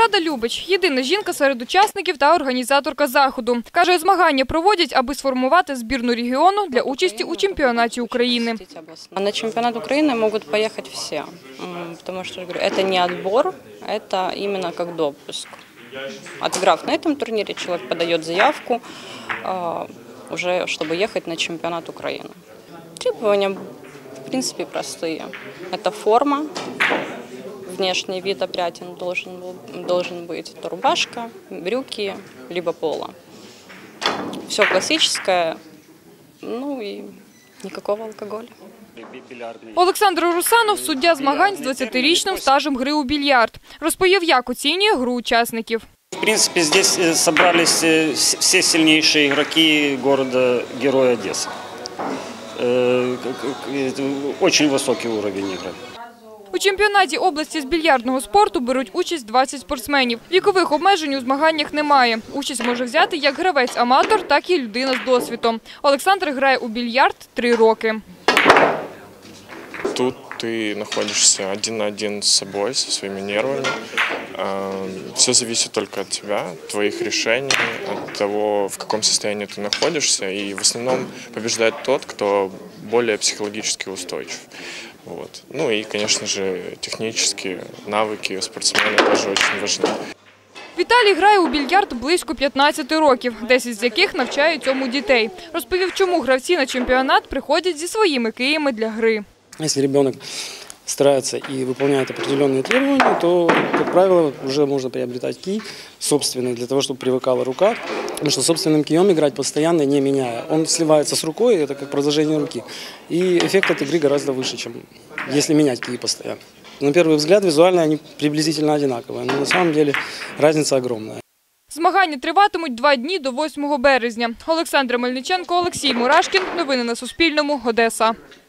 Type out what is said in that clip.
Рада Любич – єдина жінка серед учасників та організаторка заходу. Каже, змагання проводять, аби сформувати збірну регіону для участі у чемпіонаті України. На чемпионат Украины могут поехать все, потому что, говорю, это не отбор, это именно как допуск. Отыграв на этом турнире, человек подает заявку, уже чтобы ехать на чемпионат Украины. Требования, в принципе, простые. Это форма, внешний вид опрятен должен быть. Это рубашка, брюки, либо поло. Все классическое, ну и никакого алкоголя. Олександр Русанов – суддя змагань з 20-річним стажем гри у більярд. Розповів, як оцінює гру учасників. В принципе, здесь собрались все сильнейшие игроки города-героя Одессы. Очень высокий уровень игры. У чемпіонаті області з більярдного спорту беруть участь 20 спортсменів. Вікових обмежень у змаганнях немає. Участь може взяти як гравець-аматор, так і людина з досвідом. Олександр грає у більярд 3 роки. Тут ты находишься один на один с собой, со своими нервами. Все зависит только от тебя, твоих решений, от того, в каком состоянии ты находишься. И в основном побеждает тот, кто более психологически устойчив. Вот. Ну и, конечно же, технические навыки спортсмена тоже очень важны. Віталій грає у більярд близько 15 років, 10 з яких навчає цьому дітей. Розповів, чому гравці на чемпіонат приходять зі своїми киями для гри. Если ребенок старается и выполняет определенные требования, то, как правило, уже можно приобретать кий собственный, для того, чтобы привыкала рука. Потому что собственным кием играть постоянно, не меняя. Он сливается с рукой, это как продолжение руки. И эффект от игры гораздо выше, чем если менять кии постоянно. На первый взгляд визуально они приблизительно одинаковые, но на самом деле разница огромная. Змагання триватимуть 2 дні до 8 березня. Олександра Мельниченко, Олексій Мурашкін. Новини на Суспільному. Одеса.